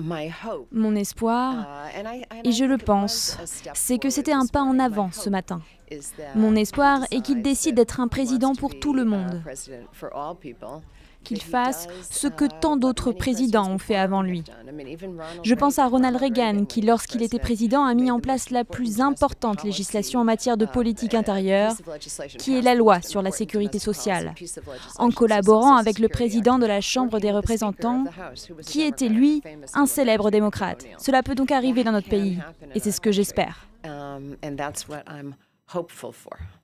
Mon espoir, et je le pense, c'est que c'était un pas en avant ce matin. Mon espoir est qu'il décide d'être un président pour tout le monde, qu'il fasse ce que tant d'autres présidents ont fait avant lui. Je pense à Ronald Reagan qui, lorsqu'il était président, a mis en place la plus importante législation en matière de politique intérieure, qui est la loi sur la sécurité sociale, en collaborant avec le président de la Chambre des représentants, qui était, lui, un célèbre démocrate. Cela peut donc arriver dans notre pays, et c'est ce que j'espère. And that's what I'm hopeful for.